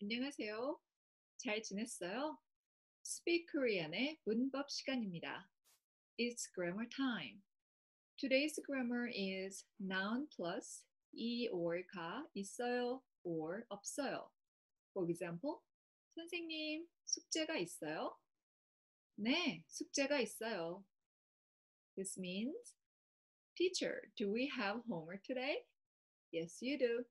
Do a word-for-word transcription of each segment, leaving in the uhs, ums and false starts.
안녕하세요. 잘 지냈어요? Speak Korean의 문법 시간입니다. It's grammar time. Today's grammar is noun plus 이 or 가 있어요 or 없어요. For example, 선생님, 숙제가 있어요? 네, 숙제가 있어요. This means, teacher, do we have homework today? Yes, you do.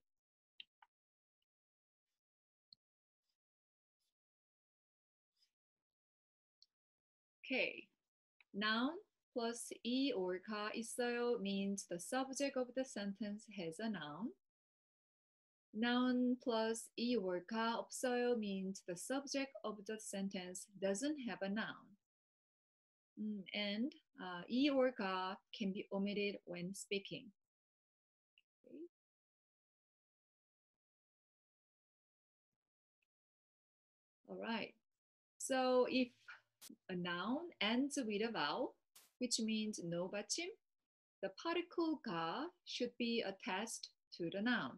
Okay. Noun plus 이 or 가 있어요 means the subject of the sentence has a noun. Noun plus 이 or 가 없어요 means the subject of the sentence doesn't have a noun. Mm, and uh, 이 or 가 can be omitted when speaking. Okay. All right. So if a noun ends with a vowel, which means no 받침, the particle 가 should be attached to the noun.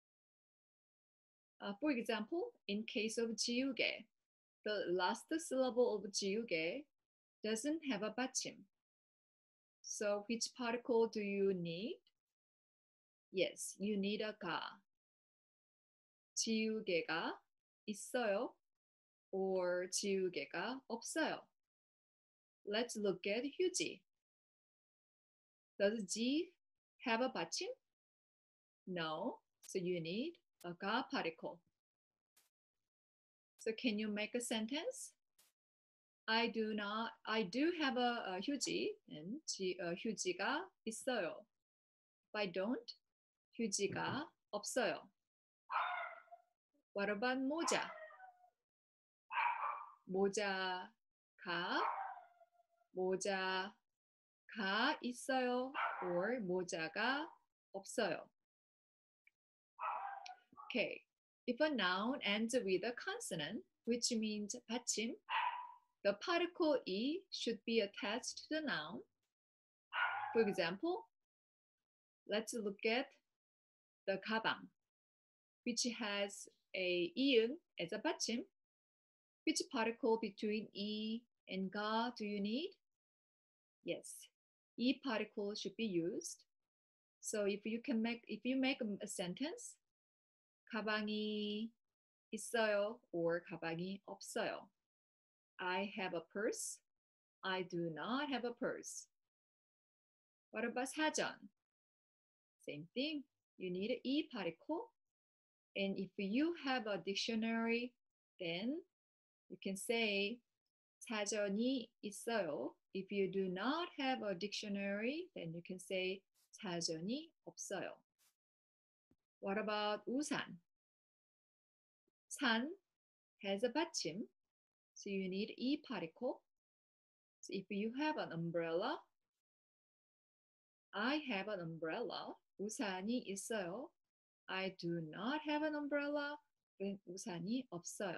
Uh, for example, in case of 지우개, the last syllable of 지우개 doesn't have a 받침. So which particle do you need? Yes, you need a 가. 지우개가 있어요 or 지우개가 없어요. Let's look at 휴지. Does 지 have a 받침? No, so you need a 가 particle. So can you make a sentence? I do not, I do have a, a 휴지, and 지, uh, 휴지가 있어요. If I don't, 휴지가 없어요. What about 모자? 모자가, 모자가 있어요, or 모자가 없어요. Okay, if a noun ends with a consonant, which means 받침, the particle 이 should be attached to the noun. For example, let's look at the 가방, which has a 이응 as a 받침. Which particle between 이 and 가 do you need? Yes, 이 particle should be used. So if you can make, if you make a sentence, 가방이 있어요 or 가방이 없어요. I have a purse. I do not have a purse. What about 사전? Same thing. You need 이 particle. And if you have a dictionary, then you can say 사전이 있어요. If you do not have a dictionary, then you can say 사전이 없어요. What about 우산? 산 has a 받침, so you need 이 particle. So if you have an umbrella, I have an umbrella. 우산이 있어요. I do not have an umbrella. then 우산이 없어요.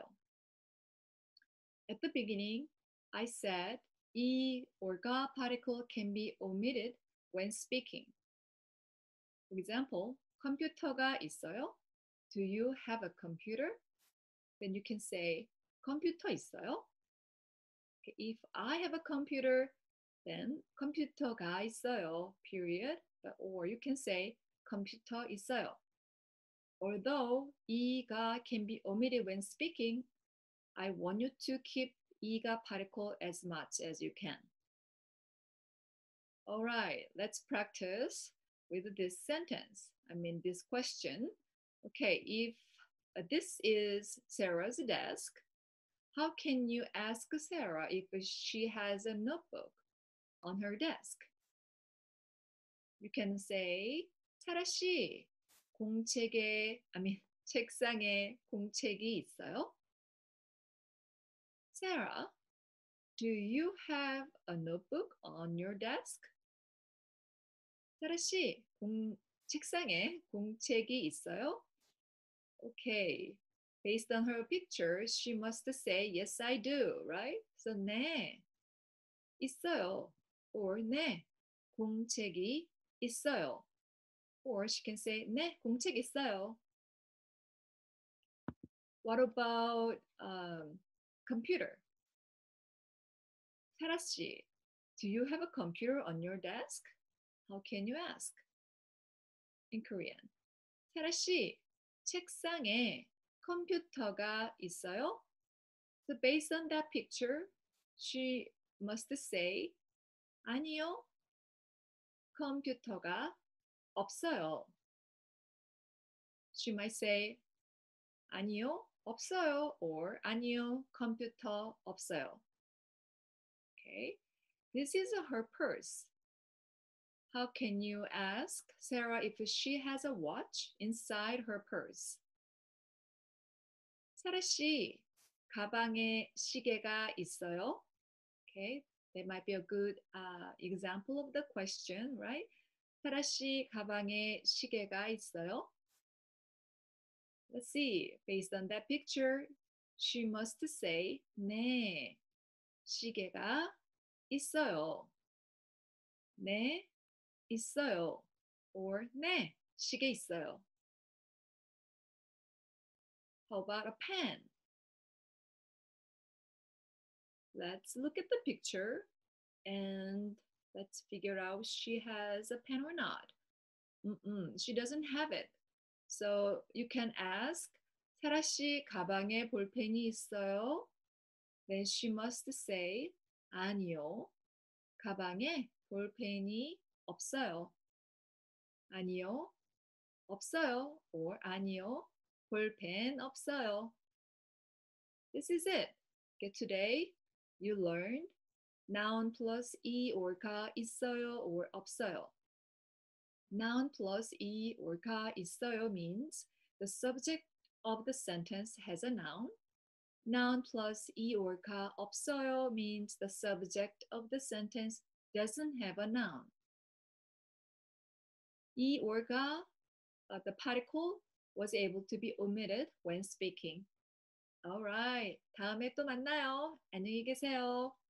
At the beginning, I said 이 or 가 particle can be omitted when speaking. For example, 컴퓨터가 있어요? Do you have a computer? Then you can say 컴퓨터 있어요? Okay, if I have a computer, then 컴퓨터가 있어요, period. Or you can say 컴퓨터 있어요. Although 이가 can be omitted when speaking, I want you to keep 이가 particle as much as you can. All right, let's practice with this sentence. I mean, this question. Okay, if uh, this is Sarah's desk, how can you ask Sarah if she has a notebook on her desk? You can say, 사라 씨, 공책에, I mean, 책상에 공책이 있어요? Sarah, do you have a notebook on your desk? 사라 씨, 공, 책상에 공책이 있어요? Okay. Based on her picture, she must say, yes, I do, right? So, 네, 있어요. Or, 네, 공책이 있어요. Or she can say, 네, 공책 있어요. What about um, computer? 사라 씨, do you have a computer on your desk? How can you ask? In Korean. 사라 씨, 책상에 컴퓨터가 있어요? So based on that picture, she must say, 아니요, 컴퓨터가 없어요. She might say, 아니요, 없어요, or 아니요, 컴퓨터 없어요. Okay, this is her purse. How can you ask Sarah if she has a watch inside her purse? 사라 씨, 가방에 시계가 있어요? Okay, that might be a good uh, example of the question, right? 사라 씨, 가방에 시계가 있어요? Let's see. Based on that picture, she must say, 네, 시계가 있어요. 네, 있어요. Or 네, 시계 있어요. How about a pen? Let's look at the picture and let's figure out she has a pen or not. Mm-mm, she doesn't have it. So you can ask, 사라 씨 가방에 볼펜이 있어요? Then she must say, 아니요, 가방에 볼펜이 없어요. 아니요, 없어요. Or 아니요, 볼펜 없어요. This is it. Okay, today you learned noun plus 이 or 가 있어요 or 없어요. Noun plus 이 or 가 있어요 means the subject of the sentence has a noun. Noun plus 이 or 가 없어요 means the subject of the sentence doesn't have a noun. 이 or 가, uh, the particle, was able to be omitted when speaking. Alright, 다음에 또 만나요. 안녕히 계세요.